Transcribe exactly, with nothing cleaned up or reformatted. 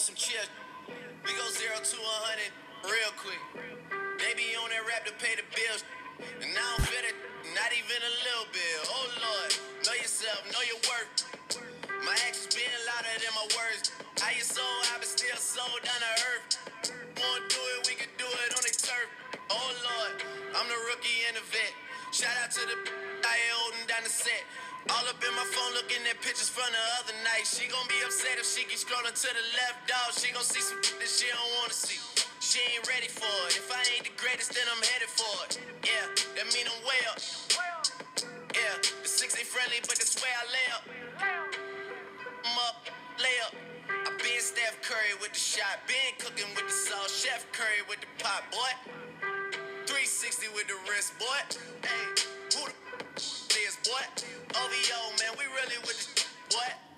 some chill. We go zero to a hundred real quick. They be on that rap to pay the bills. And I don't feel it, not even a little bit. Oh Lord, know yourself, know your worth. My actions being louder than my words. How you so high but still so down to earth. Wanna do it, we can do it on the turf. Oh Lord, I'm the rookie and the vet. Shout out to the I ain't holding down the set. All up in my phone looking at pictures from the other night. She gon' be upset if she keep scrolling to the left, dog. She gon' see some that she don't wanna see. She ain't ready for it. If I ain't the greatest, then I'm headed for it. Yeah, that mean I'm way up. Yeah, the six ain't friendly, but that's where I lay up. I'm up, lay up. I been Steph Curry with the shot. Been cooking with the sauce. Chef Curry with the pot, boy. three sixty with the wrist, boy. Hey, who the is, boy? O V O, man, we really with the boy.